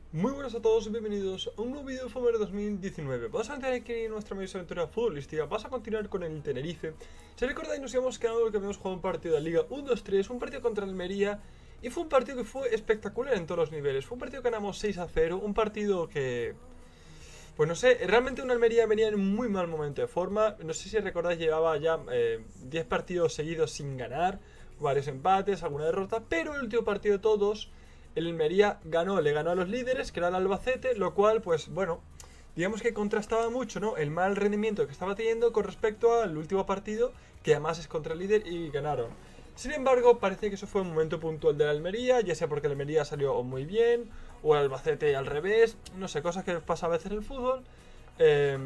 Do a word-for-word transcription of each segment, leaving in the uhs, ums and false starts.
Muy buenas a todos y bienvenidos a un nuevo vídeo de FUTBOL dos mil diecinueve. Vamos a entrar aquí en nuestra mayor aventura futbolística. Vamos a continuar con el Tenerife. Si recordáis, nos habíamos quedado que habíamos jugado un partido de la Liga uno dos tres, un partido contra el Almería. Y fue un partido que fue espectacular en todos los niveles. Fue un partido que ganamos seis a cero. Un partido que... Pues no sé, realmente una Almería venía en un muy mal momento de forma. No sé si recordáis, llevaba ya eh, diez partidos seguidos sin ganar. Varios empates, alguna derrota. Pero el último partido de todos... El Almería ganó, le ganó a los líderes, que era el Albacete, lo cual, pues bueno, digamos que contrastaba mucho, ¿no? El mal rendimiento que estaba teniendo con respecto al último partido, que además es contra el líder y ganaron. Sin embargo, parece que eso fue un momento puntual de la Almería, ya sea porque el Almería salió muy bien, o el Albacete al revés, no sé, cosas que pasa a veces en el fútbol. Eh,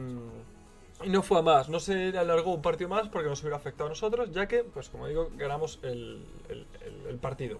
y no fue a más, no se alargó un partido más porque nos hubiera afectado a nosotros, ya que, pues como digo, ganamos el, el, el, el partido.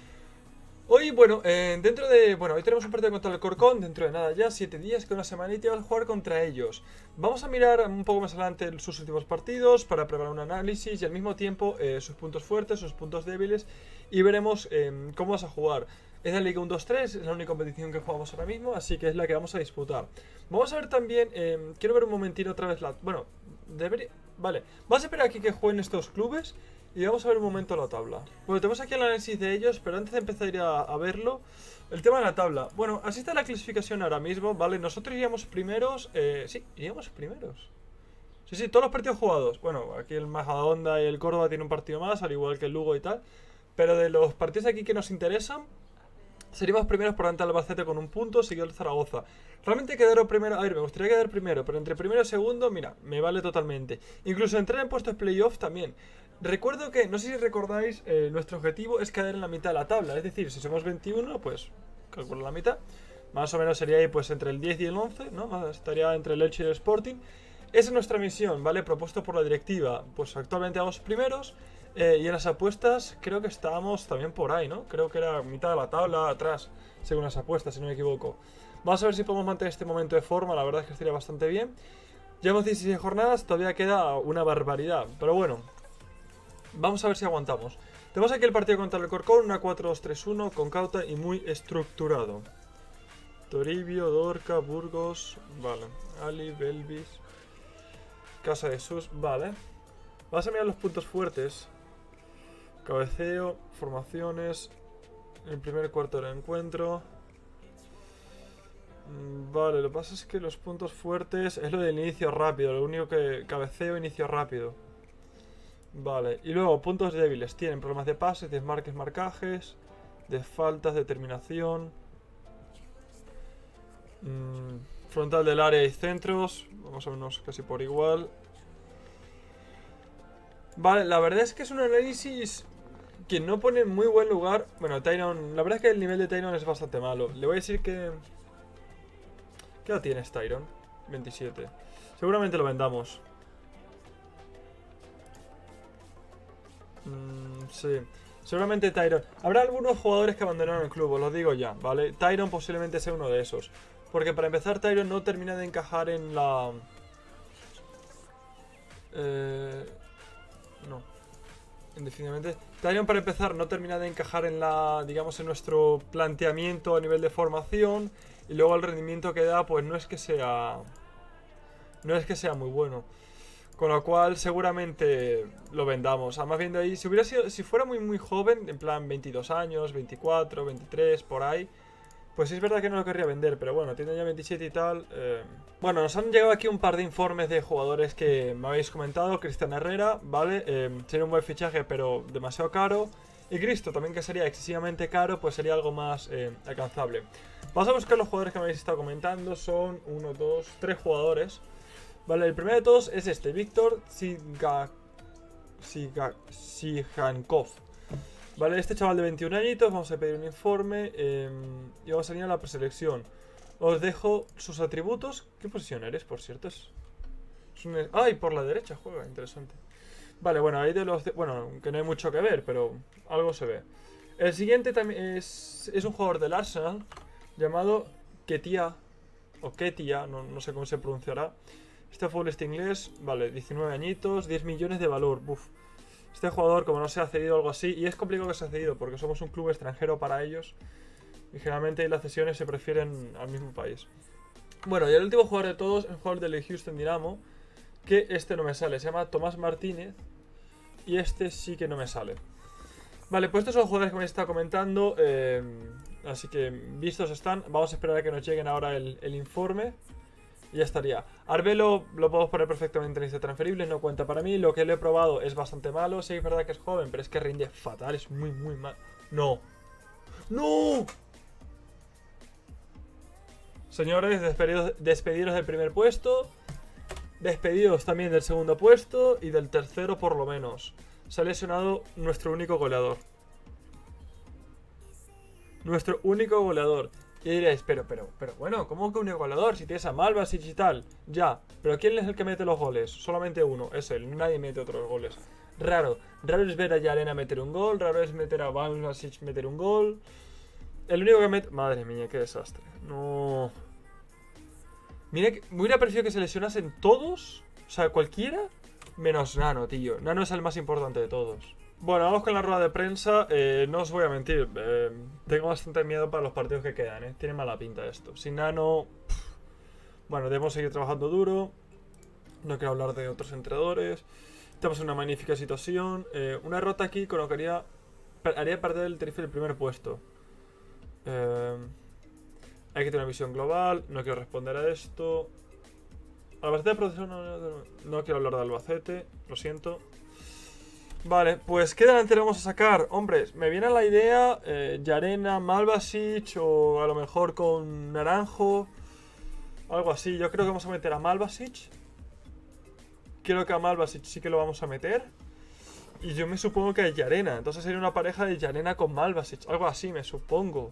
Hoy, bueno, eh, dentro de... Bueno, hoy tenemos un partido contra el Corcón, dentro de nada ya, siete días, que una semanita vamos a jugar contra ellos. Vamos a mirar un poco más adelante sus últimos partidos para preparar un análisis y al mismo tiempo eh, sus puntos fuertes, sus puntos débiles y veremos eh, cómo vas a jugar. Es la Liga uno dos tres, es la única competición que jugamos ahora mismo, así que es la que vamos a disputar. Vamos a ver también, eh, quiero ver un momentito otra vez la... Bueno, debería... Vale, vamos a esperar aquí que jueguen estos clubes. Y vamos a ver un momento la tabla. Bueno, tenemos aquí el análisis de ellos, pero antes de empezar a ir a, a verlo, el tema de la tabla. Bueno, así está la clasificación ahora mismo, ¿vale? Nosotros iríamos primeros, eh, sí, iríamos primeros. Sí, sí, todos los partidos jugados. Bueno, aquí el Majadahonda y el Córdoba tienen un partido más, al igual que el Lugo y tal. Pero de los partidos aquí que nos interesan, seríamos primeros por delante del Albacete con un punto, seguido el Zaragoza. Realmente quedar primero, a ver, me gustaría quedar primero, pero entre primero y segundo, mira, me vale totalmente. Incluso entrar en puestos playoff también. Recuerdo que, no sé si recordáis, eh, nuestro objetivo es quedar en la mitad de la tabla. Es decir, si somos veintiuno, pues calculo la mitad. Más o menos sería ahí pues entre el diez y el once, ¿no? Estaría entre el Elche y el Sporting. Esa es nuestra misión, ¿vale? Propuesto por la directiva. Pues actualmente vamos primeros. Eh, y en las apuestas creo que estábamos también por ahí, ¿no? Creo que era mitad de la tabla atrás, según las apuestas, si no me equivoco. Vamos a ver si podemos mantener este momento de forma, la verdad es que estaría bastante bien. Llevamos dieciséis jornadas, todavía queda una barbaridad, pero bueno, vamos a ver si aguantamos. Tenemos aquí el partido contra el Corcón, una cuatro dos tres uno, con cauta y muy estructurado. Toribio, Dorca, Burgos, vale. Ali, Belvis, Casa de Sus, vale. Vamos a mirar los puntos fuertes. Cabeceo, formaciones, el primer cuarto del encuentro. Vale, lo que pasa es que los puntos fuertes es lo del inicio rápido, lo único que... Cabeceo, inicio rápido. Vale, y luego puntos débiles. Tienen problemas de pases, desmarques, marcajes, de faltas, determinación. Mmm, frontal del área y centros, vamos a vernos casi por igual. Vale, la verdad es que es un análisis que no pone en muy buen lugar. Bueno, Tyron, la verdad es que el nivel de Tyron es bastante malo. Le voy a decir que... ¿Qué edad tienes, Tyron? veintisiete. Seguramente lo vendamos. Mm, sí. Seguramente Tyron. Habrá algunos jugadores que abandonaron el club, os lo digo ya, ¿vale? Tyron posiblemente sea uno de esos. Porque para empezar, Tyron no termina de encajar en la... Eh... No. Indefinidamente. Tyron, para empezar, no termina de encajar en la, digamos, en nuestro planteamiento a nivel de formación. Y luego el rendimiento que da, pues no es que sea... No es que sea muy bueno. Con lo cual, seguramente lo vendamos. Además, viendo ahí, si hubiera sido, si fuera muy muy joven, en plan veintidós años, veinticuatro, veintitrés, por ahí, pues es verdad que no lo querría vender, pero bueno, tiene ya veintisiete y tal. Eh... Bueno, nos han llegado aquí un par de informes de jugadores que me habéis comentado. Cristian Herrera, ¿vale? Eh, sería un buen fichaje, pero demasiado caro. Y Cristo, también, que sería excesivamente caro, pues sería algo más eh, alcanzable. Vamos a buscar los jugadores que me habéis estado comentando. Son uno, dos, tres jugadores. Vale, el primero de todos es este, Víctor Siga... Siga... Sigankov. Vale, este chaval de veintiún añitos, vamos a pedir un informe eh, y vamos a ir a la preselección. Os dejo sus atributos. ¿Qué posición eres, por cierto? Es, es un... ¡Ay! Por la derecha juega, interesante. Vale, bueno, ahí de los... De... Bueno, que no hay mucho que ver, pero algo se ve. El siguiente también es, es un jugador del Arsenal llamado Ketia, o Ketia, no, no sé cómo se pronunciará. Este futbolista inglés, vale, diecinueve añitos, diez millones de valor, buf. Este jugador, como no se ha cedido o algo así, y es complicado que se ha cedido porque somos un club extranjero para ellos, Y generalmente las cesiones se prefieren al mismo país. Bueno, y el último jugador de todos es un jugador del Houston Dynamo, que este no me sale, se llama Tomás Martínez. Y este sí que no me sale. Vale, pues estos son los jugadores que me está comentando. Eh, así que vistos están. Vamos a esperar a que nos lleguen ahora el, el informe. Y ya estaría. Arbelo lo podemos poner perfectamente en lista transferible, no cuenta para mí. Lo que le he probado es bastante malo. Sí, es verdad que es joven, pero es que rinde fatal. Es muy, muy mal. No. ¡No! Señores, despedidos, despedidos del primer puesto. Despedidos también del segundo puesto. Y del tercero por lo menos. Se ha lesionado nuestro único goleador. Nuestro único goleador. Y diréis, pero, pero, pero, bueno, ¿cómo que único goleador? Si tienes a Malvasic y tal. Ya, pero ¿quién es el que mete los goles? Solamente uno, es él, nadie mete otros goles. Raro, raro es ver a Yarena meter un gol. Raro es meter a Malvasic meter un gol. El único que mete... Madre mía, qué desastre. No... Mira, que... me hubiera preferido que se lesionasen todos. O sea, cualquiera. Menos Nano, tío. Nano es el más importante de todos. Bueno, vamos con la rueda de prensa. Eh, no os voy a mentir. Eh, tengo bastante miedo para los partidos que quedan, ¿eh? Tiene mala pinta esto. Sin Nano... Pff. Bueno, debemos seguir trabajando duro. No quiero hablar de otros entrenadores. Tenemos una magnífica situación. Eh, una derrota aquí colocaría... Haría perder el Tenerife el primer puesto. Eh, hay que tener una visión global. No quiero responder a esto. Albacete de producción... No, no, no, no quiero hablar de Albacete. Lo siento. Vale, pues ¿qué delantero vamos a sacar? Hombres, me viene la idea eh, Yarena, Malvasic o a lo mejor con Naranjo. Algo así, yo creo que vamos a meter a Malvasic. Creo que a Malvasic sí que lo vamos a meter. Y yo me supongo que a Yarena. Entonces sería una pareja de Yarena con Malvasic. Algo así, me supongo.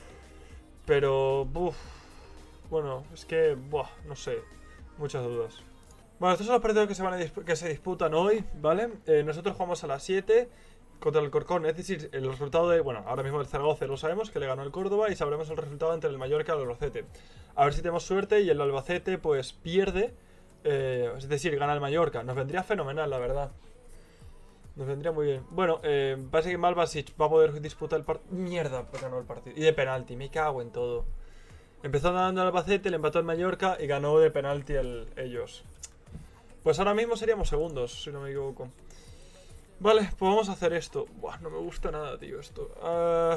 Pero, uff. Bueno, es que, buah, no sé. Muchas dudas. Bueno, estos son los partidos que se, van a que se disputan hoy, ¿vale? Eh, nosotros jugamos a las siete contra el Corcón. Es decir, el resultado de... Bueno, ahora mismo el Zaragoza lo sabemos, que le ganó el Córdoba. Y sabremos el resultado entre el Mallorca y el Albacete. A ver si tenemos suerte y el Albacete, pues, pierde. Eh, es decir, gana el Mallorca. Nos vendría fenomenal, la verdad. Nos vendría muy bien. Bueno, eh, parece que Malvasic va a poder disputar el partido. Mierda, pues ganó el partido. Y de penalti, me cago en todo. Empezó ganando el Albacete, le empató el Mallorca y ganó de penalti el, ellos. Pues ahora mismo seríamos segundos, si no me equivoco. Vale, pues vamos a hacer esto. Buah, no me gusta nada, tío, esto. Uh...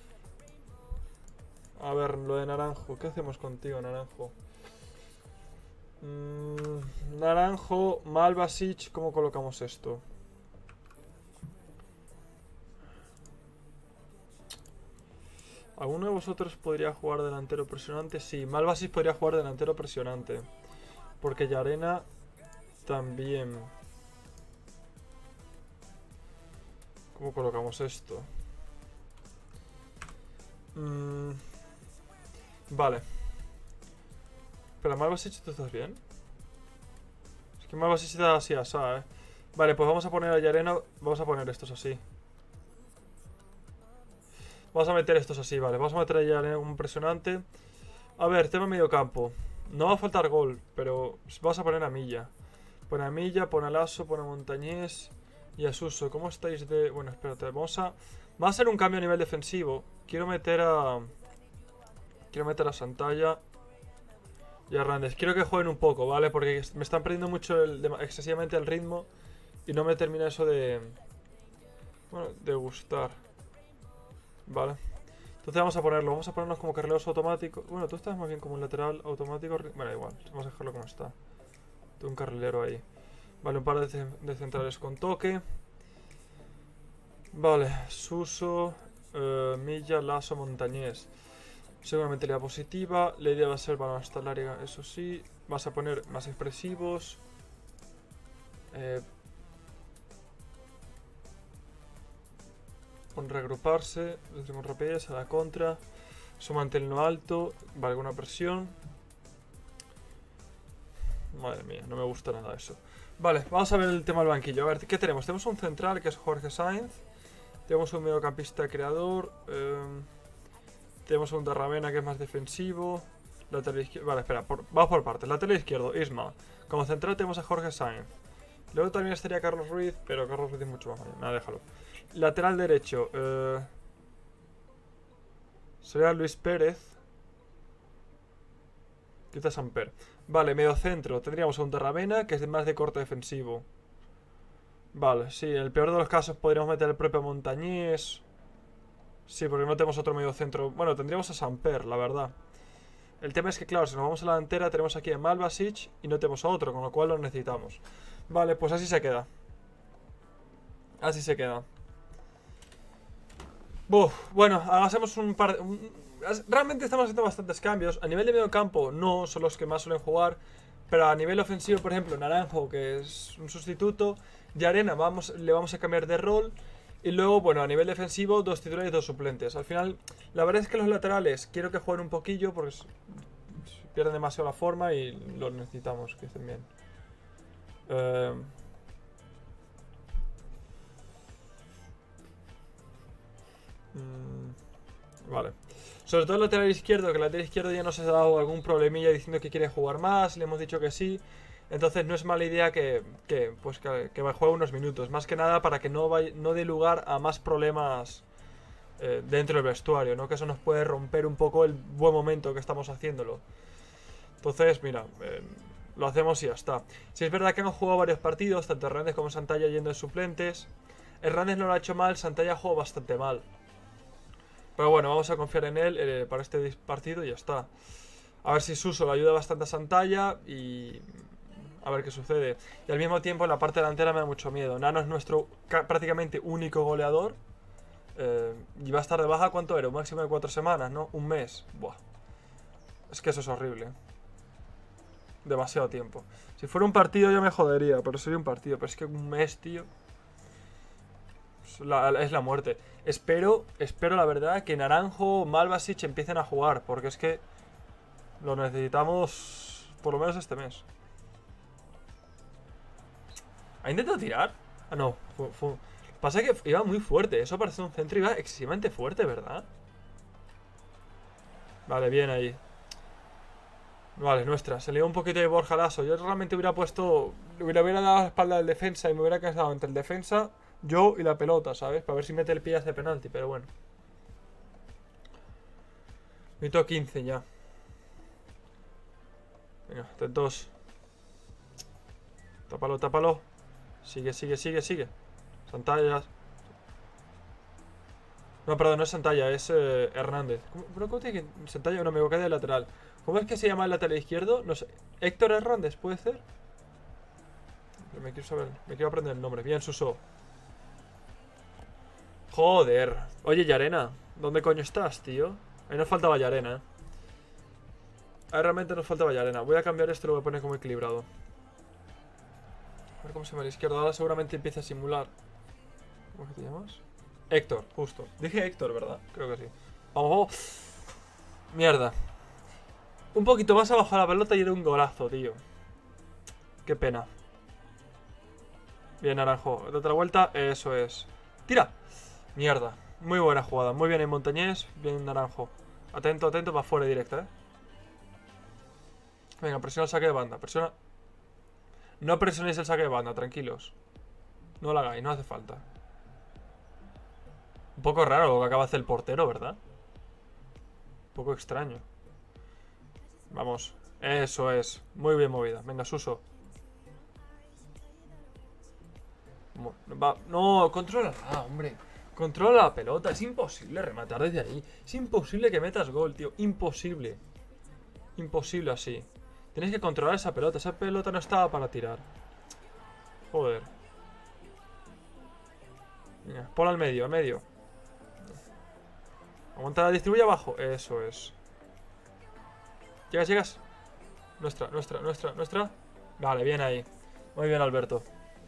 A ver, lo de Naranjo. ¿Qué hacemos contigo, Naranjo? Mm, Naranjo, Malvasic, ¿cómo colocamos esto? ¿Alguno de vosotros podría jugar delantero presionante? Sí, Malvasic podría jugar delantero presionante. Porque Yarena... También. ¿Cómo colocamos esto? Mm, vale. Pero Malvasic, ¿tú estás bien? Es que Malvasic está así asá, eh. Vale, pues vamos a poner a Yarena. Vamos a poner estos así. Vamos a meter estos así, vale. Vamos a meter a Yarena como presionante. A ver, tema medio campo. No va a faltar gol, pero vamos a poner a Milla. Pon a Milla, pon a Lasso, pon a Montañés y a Suso. ¿Cómo estáis de...? Bueno, espérate, vamos a... Va a ser un cambio a nivel defensivo. Quiero meter a... Quiero meter a Santalla y a Randes. Quiero que jueguen un poco, ¿vale? Porque me están perdiendo mucho, el, excesivamente el ritmo y no me termina eso de... Bueno, de gustar. Vale. Entonces vamos a ponerlo. Vamos a ponernos como carrileros automáticos. Bueno, tú estás más bien como un lateral automático. Bueno, igual. Vamos a dejarlo como está. Un carrilero ahí. Vale, un par de, de centrales con toque. Vale, Suso, eh, Milla, Lasso, Montañés. Seguramente la positiva. La idea va a ser balón hasta el área, eso sí. Vas a poner más expresivos. Eh, con reagruparse. Decimos rapidez a la contra. Su mantelino alto. Vale, una presión. Madre mía, no me gusta nada eso. Vale, vamos a ver el tema del banquillo. A ver, ¿qué tenemos? Tenemos un central que es Jorge Sainz. Tenemos un mediocampista creador. Eh, tenemos un Darramena que es más defensivo. Lateral izquierdo. Vale, espera, por, vamos por partes. Lateral izquierdo, Isma. Como central tenemos a Jorge Sainz. Luego también estaría Carlos Ruiz, pero Carlos Ruiz es mucho más mayor. Nada, déjalo. Lateral derecho. Eh, Sería Luis Pérez. Quita Samper. Vale, medio centro. Tendríamos a un Terravena, que es más de corte defensivo. Vale, sí, en el peor de los casos podríamos meter el propio Montañés. Sí, porque no tenemos otro medio centro. Bueno, tendríamos a Samper, la verdad. El tema es que, claro, si nos vamos a la delantera, tenemos aquí a Malvasic y no tenemos a otro, con lo cual lo necesitamos. Vale, pues así se queda. Así se queda. Buf, bueno, hacemos un par de... Un, realmente estamos haciendo bastantes cambios. A nivel de medio campo, no son los que más suelen jugar. Pero a nivel ofensivo, por ejemplo, Naranjo, que es un sustituto. Y Arena, vamos, le vamos a cambiar de rol. Y luego, bueno, a nivel defensivo, dos titulares y dos suplentes. Al final, la verdad es que los laterales quiero que jueguen un poquillo porque pierden demasiado la forma y los necesitamos que estén bien. Eh... Mm, vale. Sobre todo el lateral izquierdo, que el lateral izquierdo ya nos ha dado algún problemilla diciendo que quiere jugar más, le hemos dicho que sí. Entonces no es mala idea que, que, pues que, que juegue unos minutos. Más que nada para que no, vaya, no dé lugar a más problemas eh, dentro del vestuario, ¿no? Que eso nos puede romper un poco el buen momento que estamos haciéndolo. Entonces, mira, eh, lo hacemos y ya está. Si es verdad que hemos jugado varios partidos, tanto Hernández como Santalla yendo de suplentes. Hernández no lo ha hecho mal, Santalla ha jugado bastante mal. Pero bueno, vamos a confiar en él eh, para este partido y ya está. A ver si Suso le ayuda bastante a Santalla y... a ver qué sucede. Y al mismo tiempo en la parte delantera me da mucho miedo. Nano es nuestro prácticamente único goleador. Eh, y va a estar de baja, ¿cuánto era? Un máximo de cuatro semanas, ¿no? Un mes. Buah. Es que eso es horrible. Demasiado tiempo. Si fuera un partido yo me jodería, pero sería un partido. Pero es que un mes, tío. Es la, es la muerte. Espero, espero la verdad que Naranjo o Malvasic empiecen a jugar. Porque es que lo necesitamos por lo menos este mes. ¿Ha intentado tirar? Ah, no. Fue, fue... Pasa que iba muy fuerte. Eso parece un centro. Iba excesivamente fuerte, ¿verdad? Vale, bien ahí. Vale, nuestra. Se lió un poquito de Borja Lasso. Yo realmente hubiera puesto... Le hubiera, hubiera dado la espalda al defensa y me hubiera quedado entre el defensa, yo y la pelota, ¿sabes? Para ver si mete el pie hace penalti, pero bueno. Minuto quince ya. Venga, atentos. Tápalo, tápalo. Sigue, sigue, sigue, sigue. Santalla. No, perdón, no es Santalla, es eh, Hernández. ¿Cómo, ¿Cómo tiene que...? Santalla, no, me equivoqué de lateral. ¿Cómo es que se llama el lateral izquierdo? No sé. Héctor Hernández, ¿puede ser? Me quiero saber, me quiero aprender el nombre. Bien, Suso. Joder. Oye, Yarena, ¿dónde coño estás, tío? Ahí nos faltaba Yarena, eh. Ahí realmente nos faltaba Yarena. Voy a cambiar esto y lo voy a poner como equilibrado. A ver cómo se llama el izquierdo. Ahora seguramente empieza a simular. ¿Cómo que te llamas? Héctor, justo. Dije Héctor, ¿verdad? Creo que sí. Vamos, vamos. Mierda. Un poquito más abajo de la pelota y era un golazo, tío. Qué pena. Bien, Naranjo. Date la vuelta. Eso es. ¡Tira! Mierda. Muy buena jugada. Muy bien en Montañés. Bien, Naranjo. Atento, atento. Va fuera directa, ¿eh? Venga, presiona el saque de banda. Presiona... No presionéis el saque de banda, tranquilos. No lo hagáis, no hace falta. Un poco raro lo que acaba de hacer el portero, ¿verdad? Un poco extraño. Vamos. Eso es. Muy bien movida. Venga, Suso. Va. No, controla. Ah, hombre. Controla la pelota. Es imposible rematar desde ahí. Es imposible que metas gol, tío. Imposible. Imposible así. Tienes que controlar esa pelota. Esa pelota no estaba para tirar. Joder. Venga, ponla al medio, al medio. Aguanta, la distribuye abajo. Eso es. Llegas, llegas. Nuestra, nuestra, nuestra, nuestra. Vale, bien ahí. Muy bien, Alberto.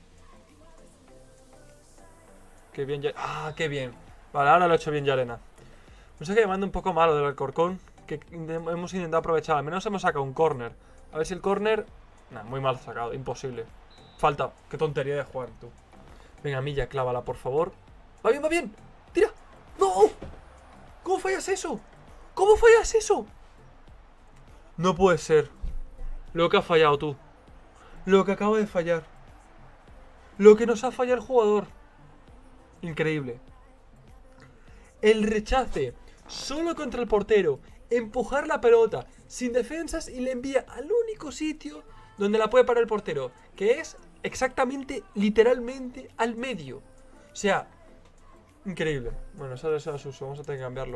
Qué bien, ya... Ah, qué bien. Vale, ahora lo he hecho bien Yarena. No sé qué me manda un poco malo del Alcorcón. Que hemos intentado aprovechar. Al menos hemos sacado un córner. A ver si el córner... Nah, muy mal sacado, imposible. Falta, qué tontería de jugar, tú. Venga, Milla, clávala, por favor. Va bien, va bien. ¡Tira! ¡No! ¿Cómo fallas eso? ¿Cómo fallas eso? No puede ser. Lo que ha fallado tú. Lo que acaba de fallar. Lo que nos ha fallado el jugador. Increíble. El rechace solo contra el portero, empujar la pelota sin defensas y le envía al único sitio donde la puede parar el portero, que es exactamente, literalmente, al medio. O sea, increíble. Bueno, eso es uso, vamos a tener que cambiarlo.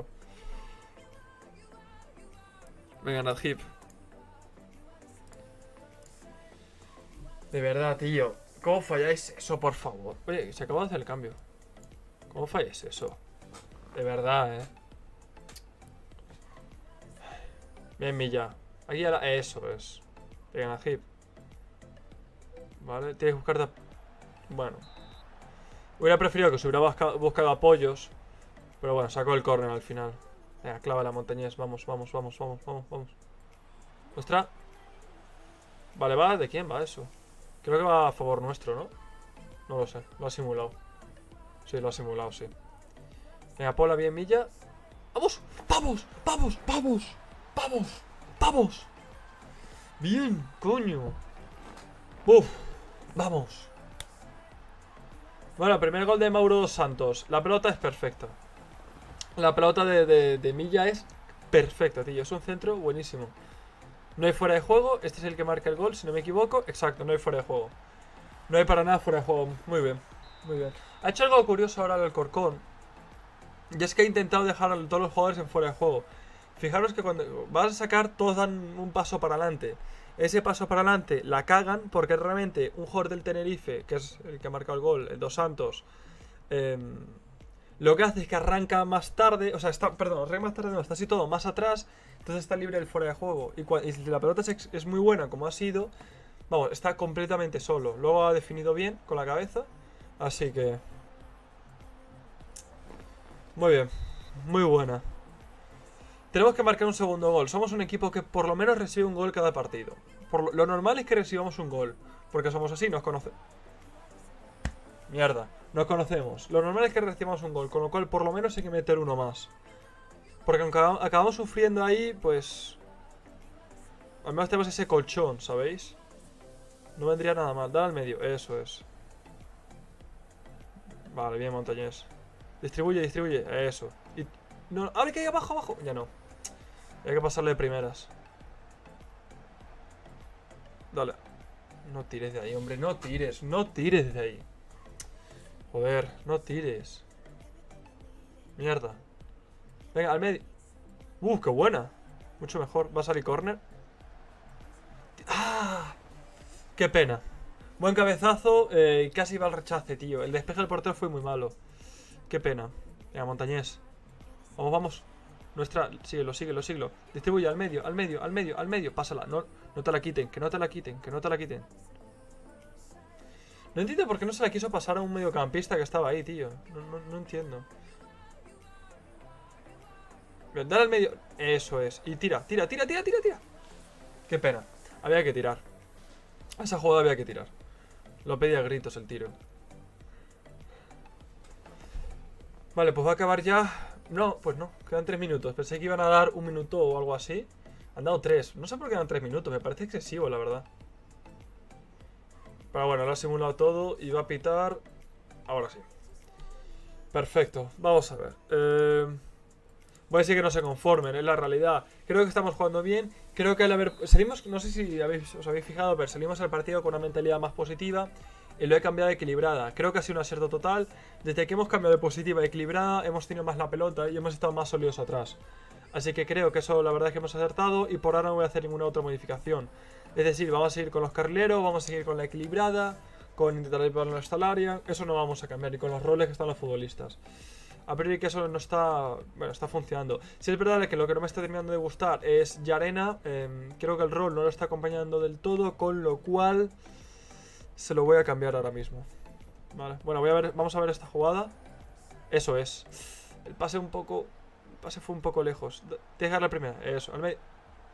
Venga, Najib. De verdad, tío. ¿Cómo falláis eso, por favor? Oye, se acaba de hacer el cambio. ¿Cómo falláis eso? De verdad, eh. Bien, Milla. Aquí ya la... Eso es. Venga, Najib. Vale, tienes que buscar... Bueno. Hubiera preferido que se hubiera buscado, buscado apoyos. Pero bueno, sacó el córner al final. Venga, clava la Montañés. Vamos, vamos, vamos, vamos, vamos, vamos. Nuestra. Vale, va. ¿De quién va eso? Creo que va a favor nuestro, ¿no? No lo sé. Lo ha simulado. Sí, lo ha simulado, sí. Venga, Pola, bien, Milla. ¡Vamos! ¡Vamos! ¡Vamos! ¡Vamos! ¡Vamos! ¡Vamos! Bien, coño. Uf. Vamos. Bueno, primer gol de Mauro dos Santos. La pelota es perfecta. La pelota de, de, de Milla es perfecta, tío. Es un centro buenísimo. No hay fuera de juego. Este es el que marca el gol, si no me equivoco. Exacto, no hay fuera de juego. No hay para nada fuera de juego. Muy bien, muy bien. Ha hecho algo curioso ahora el Corcón. Y es que ha intentado dejar a todos los jugadores en fuera de juego. Fijaros que cuando vas a sacar, todos dan un paso para adelante. Ese paso para adelante la cagan porque realmente un jugador del Tenerife, que es el que ha marcado el gol, el Dos Santos, eh, lo que hace es que arranca más tarde, o sea, está, perdón, arranca más tarde, no, está así todo más atrás, entonces está libre el fuera de juego. Y, y si la pelota es, es muy buena como ha sido, vamos, está completamente solo. Luego ha definido bien con la cabeza, así que... Muy bien, muy buena. Tenemos que marcar un segundo gol. Somos un equipo que por lo menos recibe un gol cada partido. Por lo, lo normal es que recibamos un gol, porque somos así, nos conocemos. Mierda, nos conocemos. Lo normal es que recibamos un gol, con lo cual por lo menos hay que meter uno más. Porque aunque acabamos sufriendo ahí, pues... Al menos tenemos ese colchón, ¿sabéis? No vendría nada mal. Dar al medio, eso es. Vale, bien, Montañés. Distribuye, distribuye, eso. Y... No, ahora que hay abajo, abajo. Ya no. Hay que pasarle de primeras. Dale. No tires de ahí, hombre. No tires. No tires de ahí. Joder, no tires. Mierda. Venga, al medio. Uh, qué buena. Mucho mejor. Va a salir córner. ¡Ah! Qué pena. Buen cabezazo. Eh, casi va al rechace, tío. El despeje del portero fue muy malo. Qué pena. Venga, Montañés. Vamos, vamos. Nuestra, síguelo, síguelo, síguelo. Distribuye al medio, al medio, al medio, al medio. Pásala, no, no te la quiten, que no te la quiten, que no te la quiten. No entiendo por qué no se la quiso pasar a un mediocampista que estaba ahí, tío. No, no, no entiendo. Dale al medio. Eso es. Y tira, tira, tira, tira, tira, tira. Qué pena. Había que tirar. A esa jugada había que tirar. Lo pedía a gritos el tiro. Vale, pues va a acabar ya. No, pues no, quedan tres minutos. Pensé que iban a dar un minuto o algo así. Han dado tres. No sé por qué dan tres minutos, me parece excesivo, la verdad. Pero bueno, lo ha simulado todo y va a pitar. Ahora sí. Perfecto, vamos a ver. Eh... Voy a decir que no se conformen, es la realidad. Creo que estamos jugando bien. Creo que al haber... Salimos, no sé si habéis, os habéis fijado, pero salimos al partido con una mentalidad más positiva. Y lo he cambiado a equilibrada. Creo que ha sido un acierto total. Desde que hemos cambiado de positiva a equilibrada, hemos tenido más la pelota y hemos estado más sólidos atrás. Así que creo que eso la verdad es que hemos acertado. Y por ahora no voy a hacer ninguna otra modificación. Es decir, vamos a seguir con los carrileros, vamos a seguir con la equilibrada, con intentar ir por nuestra área. Eso no vamos a cambiar, y con los roles que están los futbolistas. A priori que eso no está... Bueno, está funcionando. Si es verdad que lo que no me está terminando de gustar es Yarena. Eh, creo que el rol no lo está acompañando del todo, con lo cual... Se lo voy a cambiar ahora mismo. Vale, bueno, voy a ver, vamos a ver esta jugada. Eso es. El pase un poco... El pase fue un poco lejos. Tienes que dar la primera. Eso, al medio.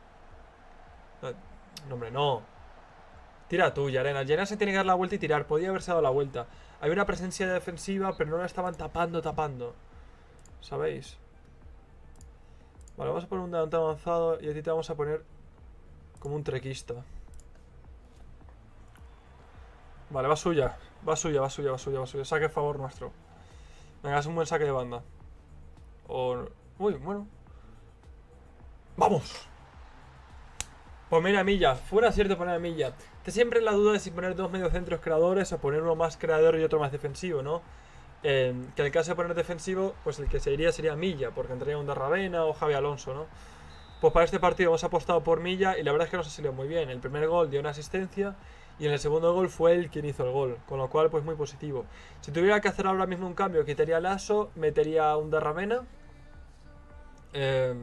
No, hombre, no. Tira tú, Yarena. Yarena se tiene que dar la vuelta y tirar. Podía haberse dado la vuelta. Había una presencia defensiva, pero no la estaban tapando, tapando. ¿Sabéis? Vale, vamos a poner un delantero avanzado y a ti te vamos a poner como un trequista. Vale, va suya. Va suya, va suya, va suya, va suya. Saque a favor nuestro. Venga, es un buen saque de banda. O... Uy, bueno. ¡Vamos! Poner a Milla. Fue un acierto poner a Milla. Te siempre la duda de si poner dos mediocentros creadores o poner uno más creador y otro más defensivo, ¿no? Eh, que en el caso de poner defensivo, pues el que se iría sería Milla, porque entraría un Darravena o Javi Alonso, ¿no? Pues para este partido hemos apostado por Milla y la verdad es que nos ha salido muy bien. El primer gol dio una asistencia y en el segundo gol fue él quien hizo el gol, con lo cual pues muy positivo. Si tuviera que hacer ahora mismo un cambio, quitaría a Lasso, metería un Darravena, eh,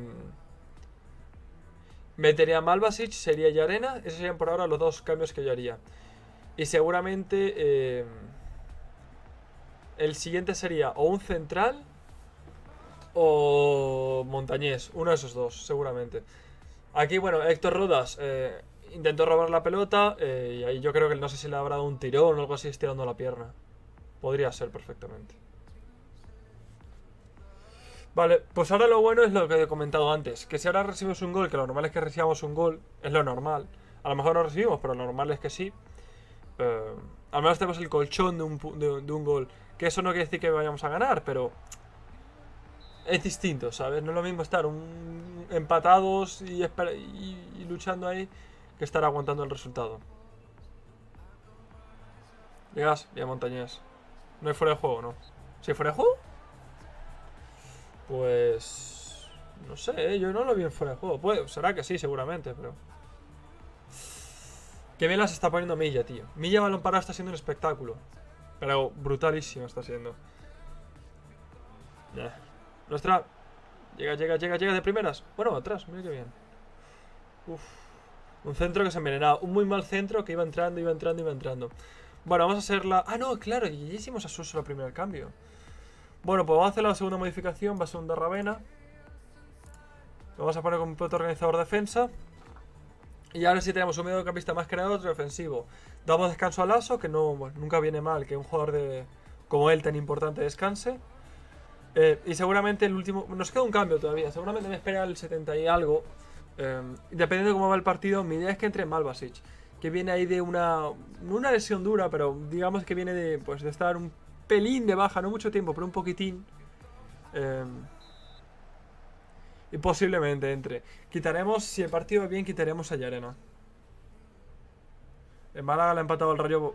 metería a Malvasic, sería Yarena. Esos serían por ahora los dos cambios que yo haría. Y seguramente eh, el siguiente sería o un central o Montañés, uno de esos dos, seguramente. Aquí, bueno, Héctor Rodas eh, intentó robar la pelota eh, y ahí yo creo que no sé si le habrá dado un tirón o algo así estirando la pierna. Podría ser perfectamente. Vale, pues ahora lo bueno es lo que he comentado antes, que si ahora recibimos un gol, que lo normal es que recibamos un gol, es lo normal. A lo mejor no recibimos, pero lo normal es que sí. Eh, al menos tenemos el colchón de un, de, de un gol. Que eso no quiere decir que vayamos a ganar, pero es distinto, ¿sabes? No es lo mismo estar un, empatados y, y, y luchando ahí que estar aguantando el resultado. Llegas, bien Montañés. No hay fuera de juego, ¿no? ¿Sí hay fuera de juego? Pues... no sé, ¿eh? Yo no lo vi en fuera de juego. Puede, será que sí, seguramente, pero... Qué bien las está poniendo Milla, tío. Milla balón parado está siendo un espectáculo. Pero brutalísimo está siendo. Yeah. Nuestra... Llega, llega, llega, llega de primeras. Bueno, atrás, mira qué bien. Uf. Un centro que se envenenaba. Un muy mal centro que iba entrando, iba entrando, iba entrando. Bueno, vamos a hacer la... Ah, no, claro, ya hicimos a Suso el primer cambio. Bueno, pues vamos a hacer la segunda modificación. Va a ser un Darravena. Lo vamos a poner como pivote organizador defensa. Y ahora sí tenemos un mediocampista más creador, otro defensivo. Damos descanso a Lasso, que no, bueno, nunca viene mal que un jugador de como él tan importante descanse. Eh, y seguramente el último... Nos queda un cambio todavía. Seguramente me espera el setenta y algo. Eh, dependiendo de cómo va el partido, mi idea es que entre Malvasic, que viene ahí de una... No una lesión dura, pero digamos que viene de, pues, de estar un pelín de baja, no mucho tiempo, pero un poquitín. Eh, y posiblemente entre. Quitaremos, si el partido va bien, quitaremos a Yarena. En Málaga le ha empatado el Rayo.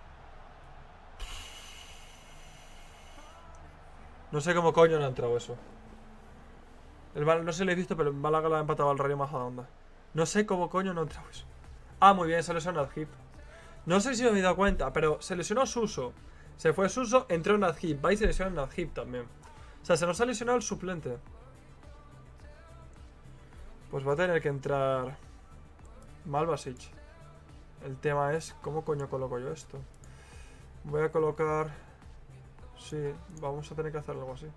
No sé cómo coño no ha entrado eso. El Mal... No sé si lo he visto, pero en Málaga le ha empatado al Rayo Majadahonda. No sé cómo coño no ha entrado eso. Ah, muy bien, se lesionó Nadhib. No sé si me he dado cuenta, pero se lesionó Suso. Se fue Suso, entró Nadhib. Va y se lesionó Nadhib también. O sea, se nos ha lesionado el suplente. Pues va a tener que entrar Malvasic. El tema es, ¿cómo coño coloco yo esto? Voy a colocar... Sí, vamos a tener que hacer algo así.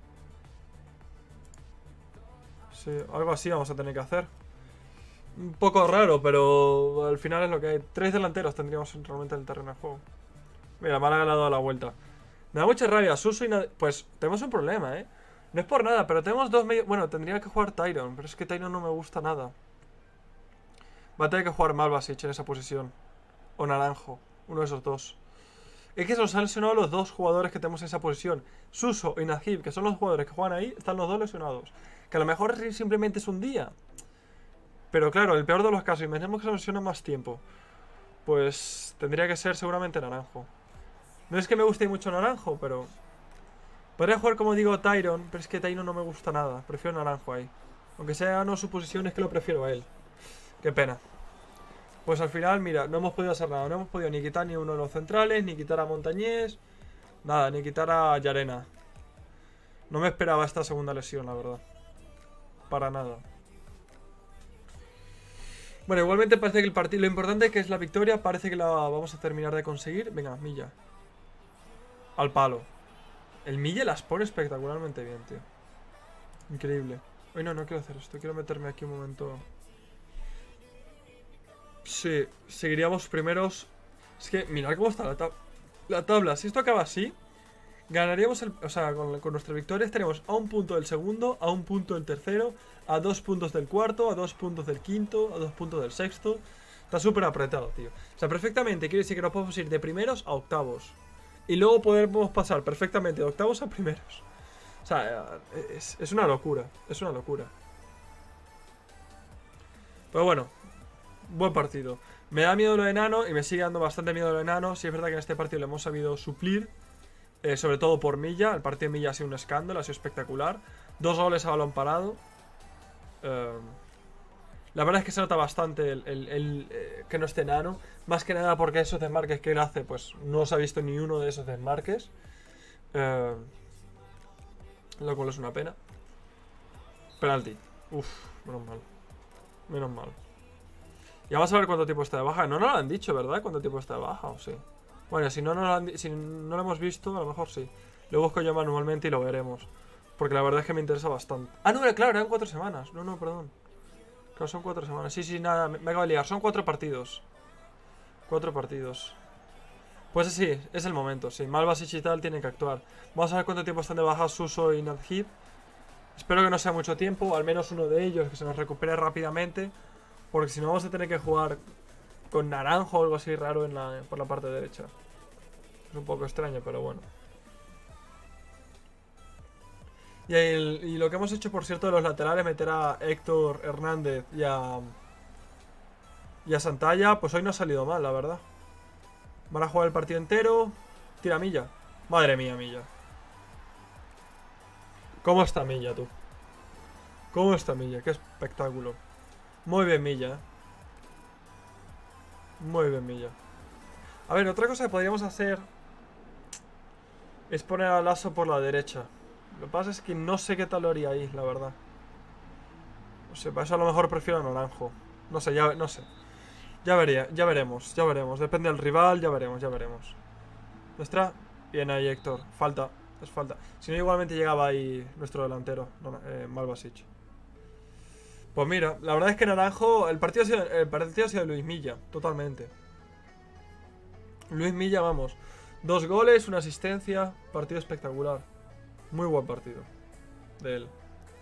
Sí, algo así vamos a tener que hacer. Un poco raro, pero al final es lo que hay. Tres delanteros tendríamos realmente en el terreno de juego. Mira, Málaga le ha dado la vuelta. Me da mucha rabia, Suso y... Pues tenemos un problema, ¿eh? No es por nada, pero tenemos dos medios... Bueno, tendría que jugar Tyron, pero es que Tyron no me gusta nada. Va a tener que jugar Malvasic en esa posición. O Naranjo, uno de esos dos. Es que se nos han lesionado los dos jugadores que tenemos en esa posición. Suso y Nadhib, que son los jugadores que juegan ahí, están los dos lesionados. Que a lo mejor simplemente es un día. Pero claro, el peor de los casos, imaginemos que se lesiona más tiempo. Pues tendría que ser seguramente Naranjo. No es que me guste mucho Naranjo, pero... Podría jugar, como digo, Tyron, pero es que Tyron no me gusta nada. Prefiero Naranjo ahí. Aunque sea no su posición, es que lo prefiero a él. Qué pena. Pues al final, mira, no hemos podido hacer nada. No hemos podido ni quitar ni uno de los centrales, ni quitar a Montañés. Nada, ni quitar a Yarena. No me esperaba esta segunda lesión, la verdad. Para nada. Bueno, igualmente parece que el partido... Lo importante que es la victoria, parece que la vamos a terminar de conseguir. Venga, Milla. Al palo. El Milla las pone espectacularmente bien, tío. Increíble. Hoy no, no quiero hacer esto. Quiero meterme aquí un momento. Sí, seguiríamos primeros. Es que, mirad cómo está la, tab la tabla. Si esto acaba así, ganaríamos el... O sea, con, con nuestra victoria estaremos a un punto del segundo, a un punto del tercero, a dos puntos del cuarto, a dos puntos del quinto, a dos puntos del sexto. Está súper apretado, tío. O sea, perfectamente quiere decir que nos podemos ir de primeros a octavos. Y luego podemos pasar perfectamente de octavos a primeros. O sea, es, es una locura. Es una locura. Pero bueno, buen partido. Me da miedo lo de Nano y me sigue dando bastante miedo lo de Nano. Sí es verdad que en este partido le hemos sabido suplir. Eh, sobre todo por Milla. El partido de Milla ha sido un escándalo, ha sido espectacular. Dos goles a balón parado. Eh, la verdad es que se nota bastante el, el, el, eh, que no esté Nano. Más que nada porque esos desmarques que él hace, pues no se ha visto ni uno de esos desmarques. Eh, lo cual es una pena. Penalti. Uf, menos mal. Menos mal. Ya vamos a ver cuánto tiempo está de baja. No nos lo han dicho, ¿verdad? ¿Cuánto tiempo está de baja? ¿O sí? Bueno, si no, nos lo han, si no lo hemos visto, a lo mejor sí. Lo busco yo manualmente y lo veremos. Porque la verdad es que me interesa bastante. Ah, no, claro, eran cuatro semanas. No, no, perdón. Claro, son cuatro semanas. Sí, sí, nada, me, me acabo de liar. Son cuatro partidos. Cuatro partidos. Pues sí, es el momento, sí. Malvasic y tal tienen que actuar. Vamos a ver cuánto tiempo están de baja Suso y Nadhib. Espero que no sea mucho tiempo, al menos uno de ellos, que se nos recupere rápidamente. Porque si no vamos a tener que jugar con Naranjo o algo así raro en la, por la parte derecha. Es un poco extraño, pero bueno. Y, el, y lo que hemos hecho, por cierto, de los laterales, meter a Héctor Hernández y a, y a Santalla, pues hoy no ha salido mal, la verdad. Van a jugar el partido entero. Tira Milla. Madre mía, Milla. ¿Cómo está Milla, tú? ¿Cómo está Milla? Qué espectáculo. Muy bien, Milla. Muy bien, Milla. A ver, otra cosa que podríamos hacer es poner a Lasso por la derecha. Lo que pasa es que no sé qué tal lo haría ahí, la verdad. No sé, para eso a lo mejor prefiero a Naranjo. No sé, ya no sé. Ya vería, ya veremos, ya veremos. Depende del rival, ya veremos, ya veremos. ¿Nuestra? Bien ahí, Héctor. Falta, es falta. Si no, igualmente llegaba ahí nuestro delantero, eh, Malvasic. Pues mira, la verdad es que Naranjo, el partido ha sido, el partido ha sido de Luis Milla, totalmente. Luis Milla, vamos. Dos goles, una asistencia, partido espectacular. Muy buen partido de él.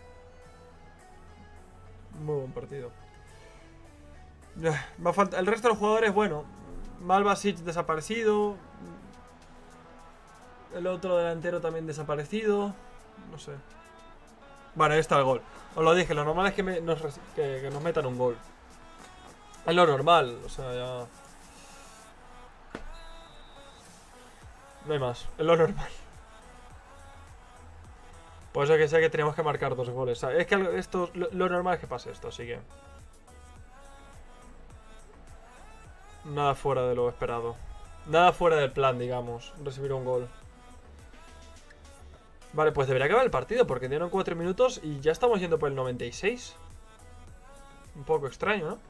Muy buen partido. Va a falta, el resto de los jugadores, bueno. Malvasic desaparecido. El otro delantero también desaparecido. No sé. Bueno, ahí está el gol. Os lo dije, lo normal es que, me, nos, que, que nos metan un gol. Es lo normal, o sea, ya... No hay más, es lo normal. Por eso que sé que tenemos que marcar dos goles. Es que esto, lo, lo normal es que pase esto, así que... Nada fuera de lo esperado. Nada fuera del plan, digamos, recibir un gol. Vale, pues debería acabar el partido porque dieron cuatro minutos y ya estamos yendo por el noventa y seis. Un poco extraño, ¿no?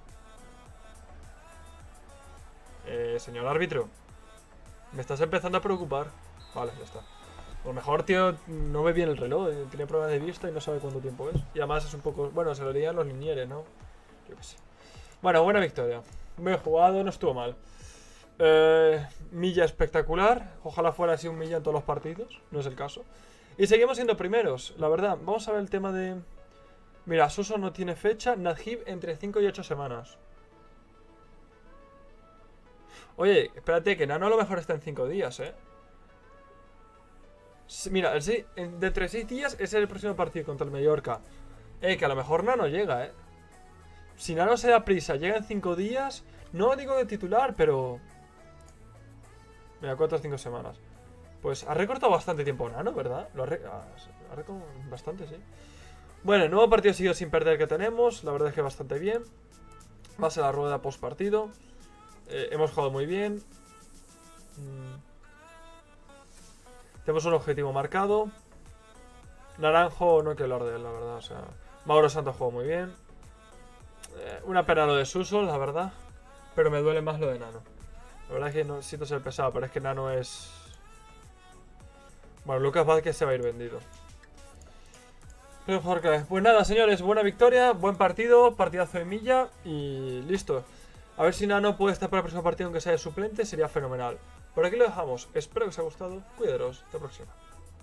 Eh, señor árbitro, me estás empezando a preocupar. Vale, ya está. A lo mejor, tío, no ve bien el reloj, eh, tiene problemas de vista y no sabe cuánto tiempo es. Y además es un poco... Bueno, se lo dirían los linieres, ¿no? Yo qué sé. Bueno, buena victoria. Muy jugado, no estuvo mal. Eh, Milla espectacular. Ojalá fuera así un Milla en todos los partidos. No es el caso. Y seguimos siendo primeros, la verdad. Vamos a ver el tema de... Mira, Suso no tiene fecha. Nadhib entre cinco y ocho semanas. Oye, espérate, que Nano a lo mejor está en cinco días, ¿eh? Mira, el seis, de entre seis días es el próximo partido contra el Mallorca. Eh, que a lo mejor Nano llega, ¿eh? Si Nano se da prisa, llega en cinco días. No digo de titular, pero... Mira, cuatro o cinco semanas. Pues ha recortado bastante tiempo Nano, ¿verdad? Lo ha, re... ha recortado bastante, sí. Bueno, el nuevo partido seguido sin perder que tenemos. La verdad es que bastante bien. Va a ser la rueda post partido. Eh, hemos jugado muy bien. Mm. Tenemos un objetivo marcado. Naranjo, no hay que hablar de él, la verdad. O sea, Mauro Santos jugó muy bien. Eh, una pena lo de Suso, la verdad. Pero me duele más lo de Nano. La verdad es que no siento ser pesado, pero es que Nano es... Bueno, Lucas Vázquez se va a ir vendido. Pues nada, señores, buena victoria, buen partido, partidazo de Milla y listo. A ver si Nano puede estar para el próximo partido, aunque sea de suplente, sería fenomenal. Por aquí lo dejamos, espero que os haya gustado, cuidaros, hasta la próxima.